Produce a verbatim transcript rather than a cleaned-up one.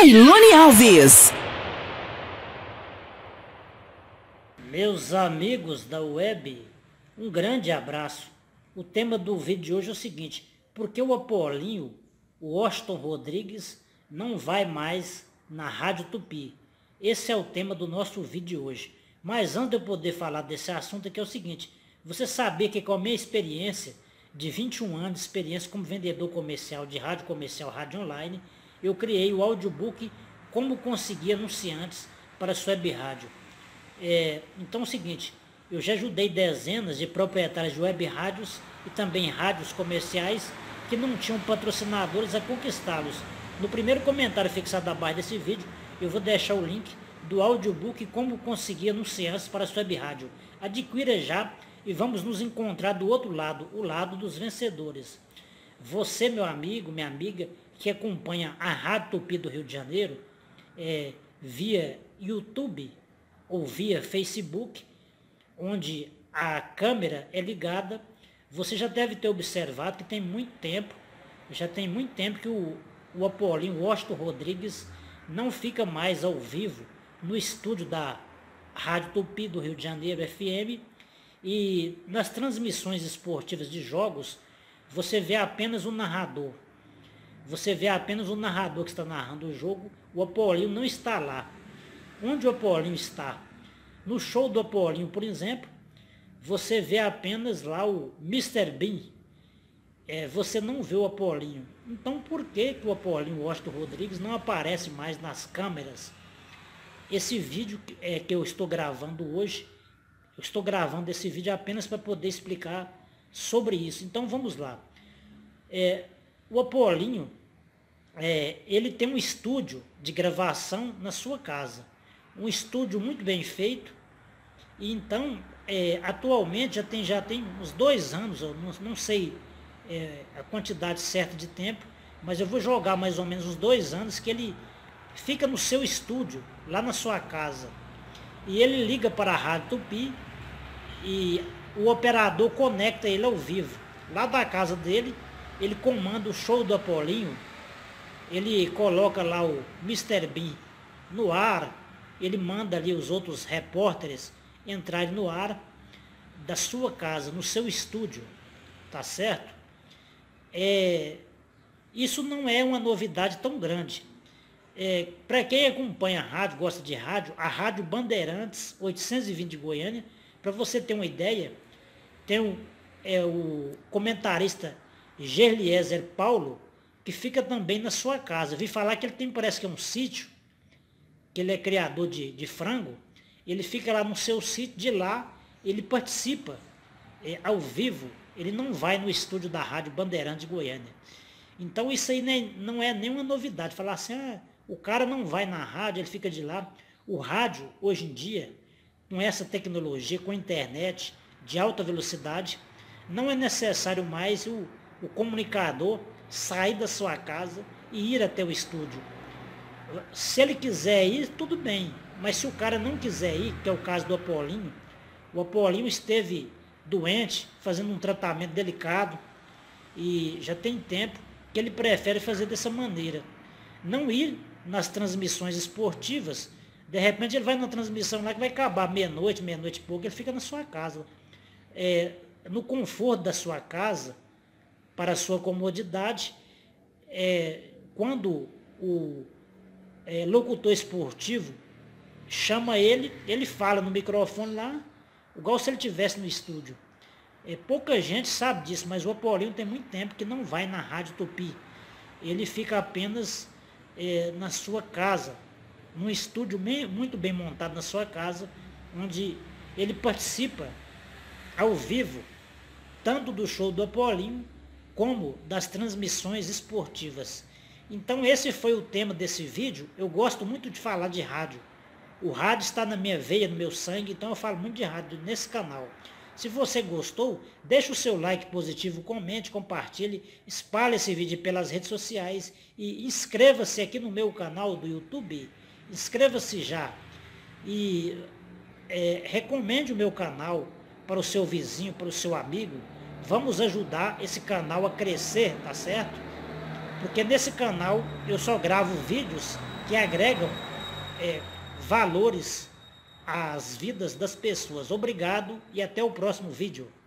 Tailone Alves. Meus amigos da web, um grande abraço. O tema do vídeo de hoje é o seguinte: por que o Apolinho, o Washington Rodrigues, não vai mais na Rádio Tupi? Esse é o tema do nosso vídeo de hoje. Mas antes de eu poder falar desse assunto aqui é o seguinte: você sabia que com a minha experiência de vinte e um anos de experiência como vendedor comercial de rádio comercial, rádio online, eu criei o audiobook Como Conseguir Anunciantes para a sua web rádio. É, então é o seguinte, eu já ajudei dezenas de proprietários de web rádios e também rádios comerciais que não tinham patrocinadores a conquistá-los. No primeiro comentário fixado abaixo desse vídeo, eu vou deixar o link do audiobook Como Conseguir Anunciantes para a sua web rádio. Adquira já e vamos nos encontrar do outro lado, o lado dos vencedores. Você, meu amigo, minha amiga, que acompanha a Rádio Tupi do Rio de Janeiro, é, via YouTube ou via Facebook, onde a câmera é ligada, você já deve ter observado que tem muito tempo, já tem muito tempo que o, o Apolinho Washington Rodrigues não fica mais ao vivo no estúdio da Rádio Tupi do Rio de Janeiro F M, e nas transmissões esportivas de jogos, você vê apenas o narrador. Você vê apenas o narrador que está narrando o jogo, o Apolinho não está lá. Onde o Apolinho está? No show do Apolinho, por exemplo, você vê apenas lá o mister Bean. É, você não vê o Apolinho. Então por que, que o Apolinho Washington Rodrigues não aparece mais nas câmeras? Esse vídeo é, que eu estou gravando hoje, eu estou gravando esse vídeo apenas para poder explicar sobre isso. Então vamos lá. É, o Apolinho, é, ele tem um estúdio de gravação na sua casa. Um estúdio muito bem feito. E então, é, atualmente, já tem, já tem uns dois anos, eu não, não sei é, a quantidade certa de tempo, mas eu vou jogar mais ou menos uns dois anos que ele fica no seu estúdio, lá na sua casa. E ele liga para a Rádio Tupi e o operador conecta ele ao vivo. Lá da casa dele, ele comanda o show do Apolinho, ele coloca lá o mister Bean no ar, ele manda ali os outros repórteres entrarem no ar da sua casa, no seu estúdio, tá certo? É, isso não é uma novidade tão grande. É, para quem acompanha a rádio, gosta de rádio, a Rádio Bandeirantes oitocentos e vinte de Goiânia, para você ter uma ideia, tem um, é, o comentarista Gerliezer Paulo, que fica também na sua casa. Vi falar que ele tem, parece que é um sítio, que ele é criador de, de frango, ele fica lá no seu sítio, de lá ele participa é, ao vivo, ele não vai no estúdio da Rádio Bandeirantes de Goiânia. Então isso aí nem, não é nenhuma novidade, falar assim, ah, o cara não vai na rádio, ele fica de lá. O rádio, hoje em dia, com essa tecnologia, com a internet de alta velocidade, não é necessário mais o, o comunicador sair da sua casa e ir até o estúdio. Se ele quiser ir, tudo bem, mas se o cara não quiser ir, que é o caso do Apolinho, o Apolinho esteve doente, fazendo um tratamento delicado, e já tem tempo que ele prefere fazer dessa maneira. Não ir nas transmissões esportivas, de repente ele vai numa transmissão lá que vai acabar meia-noite, meia-noite e pouco, ele fica na sua casa. É, no conforto da sua casa, para a sua comodidade, é, quando o é, locutor esportivo chama ele, ele fala no microfone lá, igual se ele estivesse no estúdio. É, pouca gente sabe disso, mas o Apolinho tem muito tempo que não vai na Rádio Tupi. Ele fica apenas é, na sua casa, num estúdio bem, muito bem montado na sua casa, onde ele participa ao vivo, tanto do show do Apolinho, como das transmissões esportivas. Então esse foi o tema desse vídeo. Eu gosto muito de falar de rádio. O rádio está na minha veia, no meu sangue, então eu falo muito de rádio nesse canal. Se você gostou, deixe o seu like positivo, comente, compartilhe, espalhe esse vídeo pelas redes sociais e inscreva-se aqui no meu canal do YouTube. Inscreva-se já e é, recomende o meu canal para o seu vizinho, para o seu amigo. Vamos ajudar esse canal a crescer, tá certo? porque nesse canal eu só gravo vídeos que agregam é, valores às vidas das pessoas. Obrigado e até o próximo vídeo.